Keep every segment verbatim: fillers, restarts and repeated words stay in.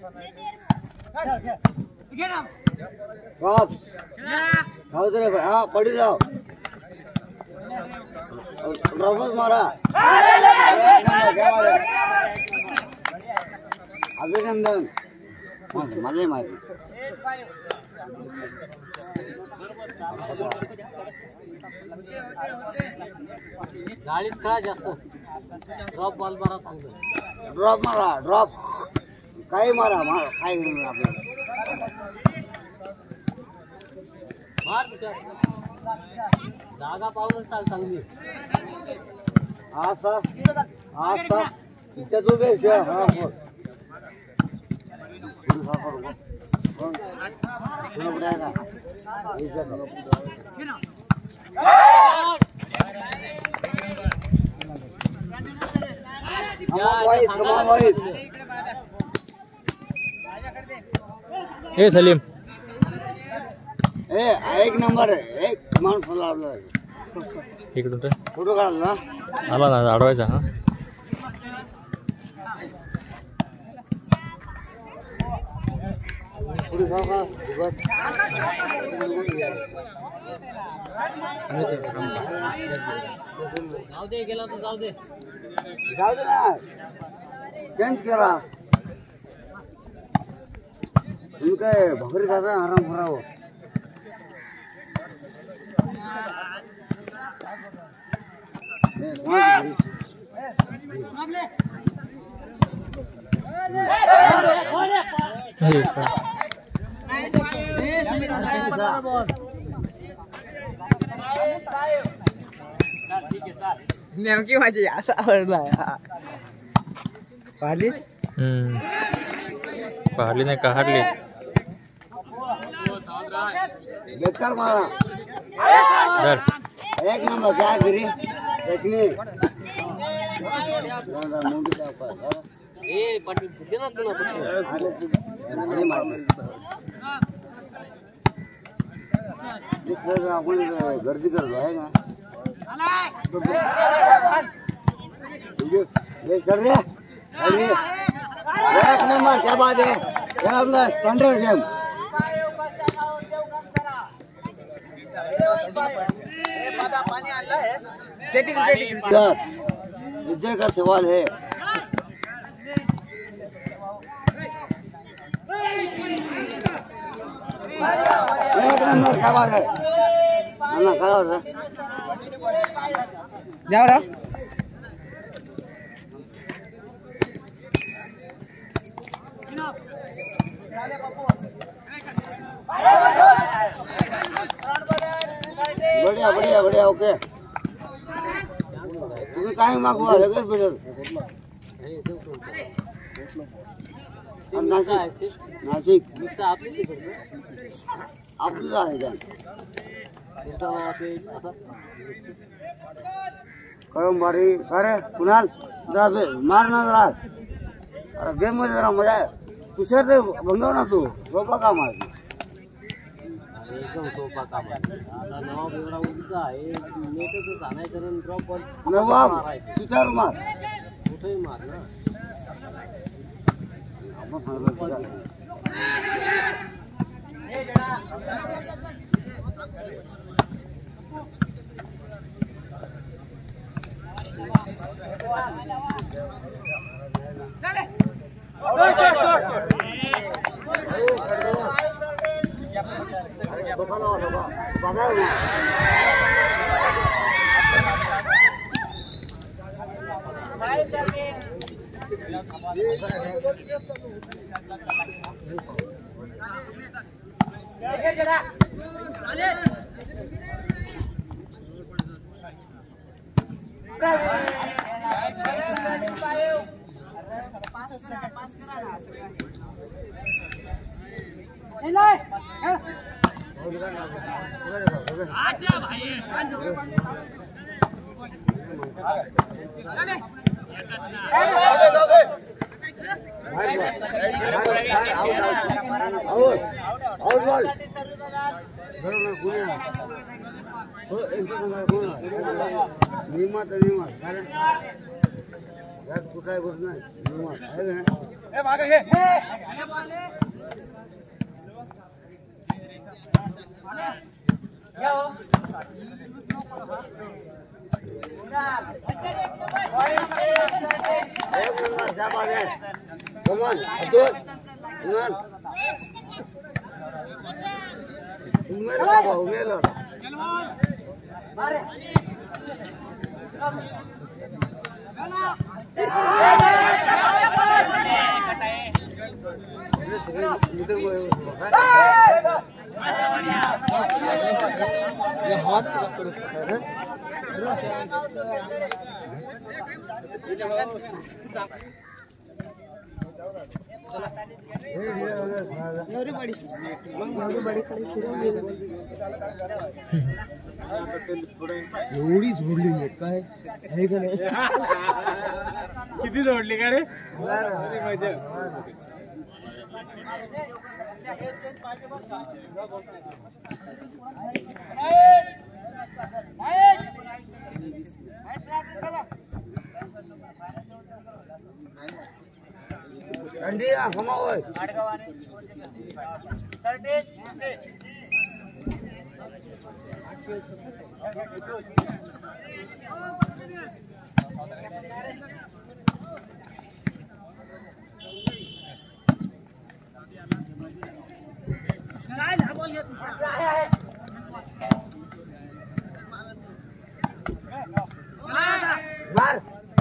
Crops खाओ तेरे हाँ पड़ी जाओ ड्रॉपस मारा अभिनंदन मजे मारे गाडीत का जास्त ड्रॉप बॉल मारा सांगतो ड्रॉप मारा ड्रॉप काही मारा मार काय घेऊन आपल्याला मार जागा पाहूनच चाल चांगली असा असा इथे तू बेस हा बोल ए सलीम ए एक नंबर एक माणूस लावला इकडून फोटो काढला ना आला ना अडवायचा हा पुढे जाऊ का जाऊ दे गेला तर जाऊ दे जाऊ दे ना चेंज करा तुम्ही काय भाकरी खाता आराम करावं नेमकी माझी असा आवडला पाहिली हम्म पाहिली नाही काढली बेकार मारा धर एक नंबर क्या गिरी देखनी दादा मुंडी का पास ए पाटील दे ना तुला फक्त अरे मार दुसरं आपण गर्दी करतो आहे ना ये कर दे अरे एक नंबर क्या बात है ये अपना स्टैंडर्ड गेम पाणी आणलं आहे सेटिंग सेटिंग विजय का सवाल है एक नंबर क्या बात है अन्ना क्या बात है जाओ रा बढ़िया बढ़िया बढ़िया ओके तुम्ही काय मागवा लगेच भेटेल नाशिक नाशिक मिक्स आपली तिकडचं आपलीच आहे का असं कळंबारी अरे कुणाल जरा बे मार ना जरा अरे गेम मध्ये जरा मजा आहे तुषार ते बंगव ना तू सोपा काम आहे एकदम सोपा काम आहे आता नवा एवढा उंचा आहे नेटच आणायचं आणि ड्रॉप बॉल नवाब तुषार मार कुठेही मार ना आपण सांगितलं यार कुठे गोष्ट नाही आहे ना ए मागे घे एक नंबर क्या बात है कमान अब्दुल कमान उमेर बाबा उमेर ये हाथ पकड़ है एवढी बडी एवढी बडी खडी फिरून गेली एवढी सोडली मी काय आहे का नाही किती जोडली का रे अंडी हमाओय मार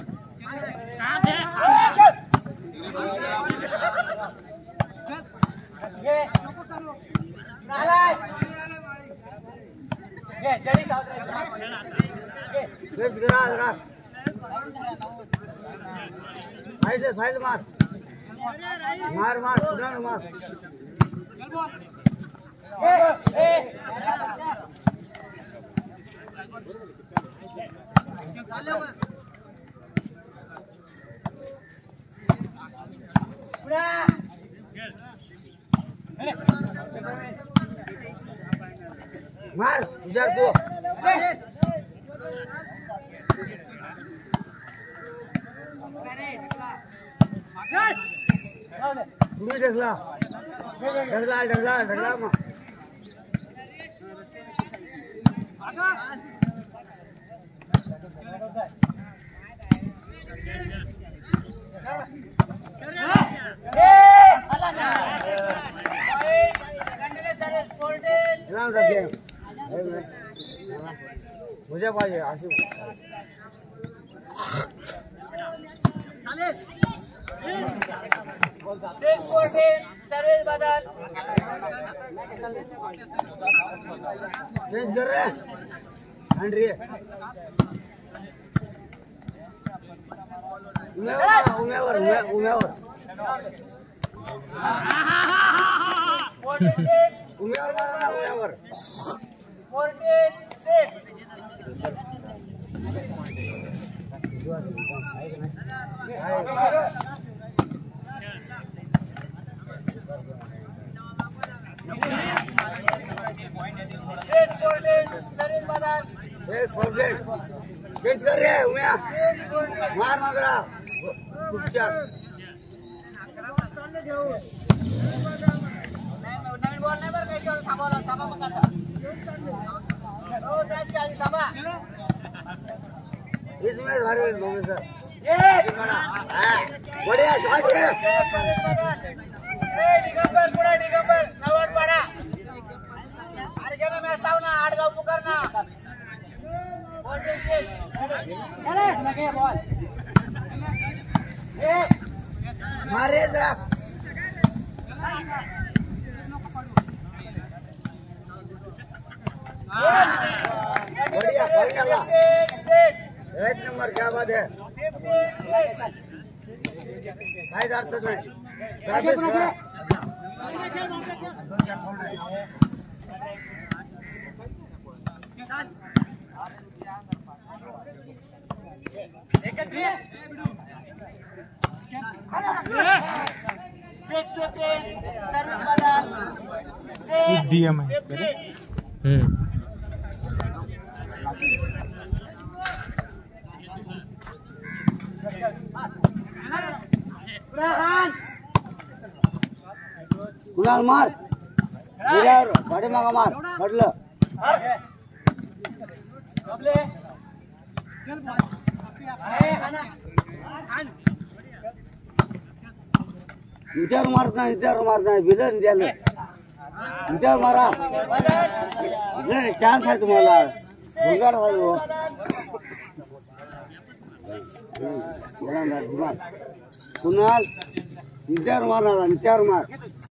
Let's get out, right? Side, side, मार, मार, मार, उधर मार. मार, उधर दो. तुम्ही ढकला ढकला ढकला ढकला मग मुझे पाहिजे आशू सर्विस बदल चेंज कर रहे हंड्री उमेवर उमेवर उमेवर उमेवर मारा उमेवर चेंज कर रहे हैं उम्या मार मगरा कुछ नवीन बॉल नाही बरं काही थांबवला थांबा मग आता हो मॅच आली थांबा इस मैच भारी होईल सर ये बढ़िया शॉट है ए दिगंबर पुढे दिगंबर नवड पाडा अरे गेला मॅच तावना आडगाव पुकारना बॉल चेंज चले लगे बॉल ए मारे जरा बढ़िया बढ़िया एक नंबर क्या बात है काय अर्थ नाही दिया मैं हम्म हाँ कुणाल मार विरार पाठी मागा मार पडलं विचार मारत नाही विचार मारत नाही बिलन द्यायला विचार मारा चान्स आहे तुम्हाला भुंगार व्हायला कुणाल विचार मारणार विचार मार